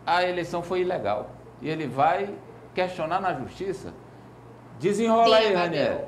a eleição foi ilegal. E ele vai questionar na justiça. Desenrola aí, Ranieri.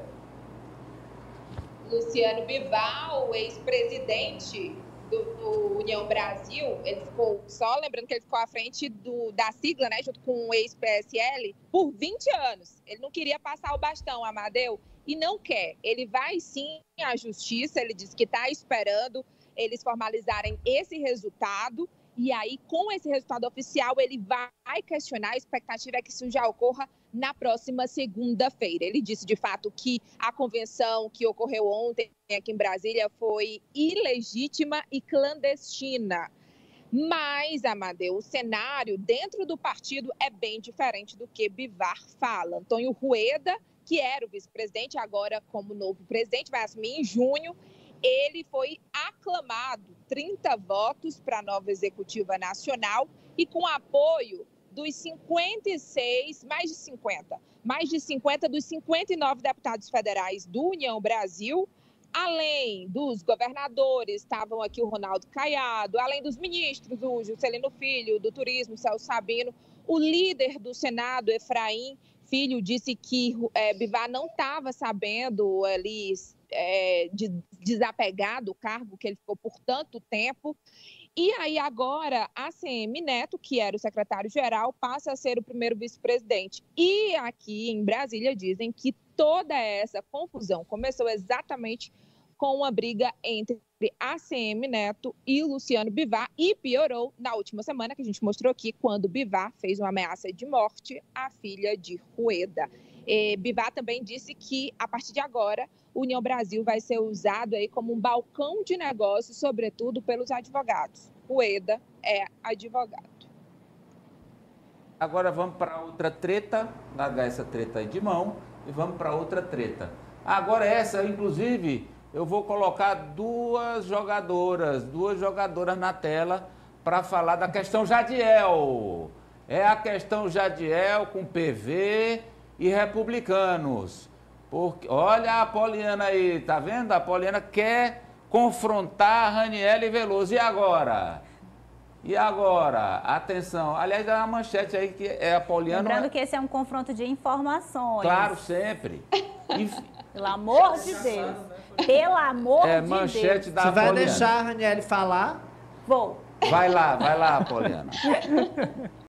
Luciano Bivar, o ex-presidente do União Brasil, ele ficou, só lembrando que ele ficou à frente da sigla, né, junto com o ex-PSL, por 20 anos. Ele não queria passar o bastão, Amadeu, e não quer. Ele vai sim à justiça, ele disse que está esperando eles formalizarem esse resultado, e aí, com esse resultado oficial, ele vai questionar. A expectativa é que isso já ocorra na próxima segunda-feira. Ele disse, de fato, que a convenção que ocorreu ontem aqui em Brasília foi ilegítima e clandestina. Mas, Amadeu, o cenário dentro do partido é bem diferente do que Bivar fala. Antônio Rueda, que era o vice-presidente, agora como novo presidente, vai assumir em junho. Ele foi aclamado, 30 votos para a nova executiva nacional e com apoio dos 56, mais de 50 dos 59 deputados federais do União Brasil, além dos governadores, estavam aqui o Ronaldo Caiado, além dos ministros, o Juscelino Filho, do Turismo, Celso Sabino, o líder do Senado, Efraim Filho, disse que Bivar não estava sabendo ali de desapegar do cargo que ele ficou por tanto tempo. E aí agora a ACM Neto, que era o secretário-geral, passa a ser o primeiro vice-presidente. E aqui em Brasília dizem que toda essa confusão começou exatamente com uma briga entre ACM Neto e Luciano Bivar e piorou na última semana, que a gente mostrou aqui, quando Bivar fez uma ameaça de morte à filha de Rueda. Bivar também disse que, a partir de agora, União Brasil vai ser usado aí como um balcão de negócios, sobretudo pelos advogados. Rueda é advogado. Agora vamos para outra treta, largar essa treta aí de mão e vamos para outra treta. Agora essa, inclusive, eu vou colocar duas jogadoras na tela para falar da questão Jadiel. É a questão Jadiel com PV e republicanos. Porque, olha a Poliana aí, tá vendo? A Poliana quer confrontar a Ranieri Veloso. E agora? E agora? Atenção. Aliás, dá uma manchete aí que é a Poliana... Lembrando que esse é um confronto de informações. Claro, sempre. Pelo amor de Deus. Pelo amor de Deus. Manchete da Você vai Poliana. deixar a Ranieri falar? Vou. Vai lá, Poliana.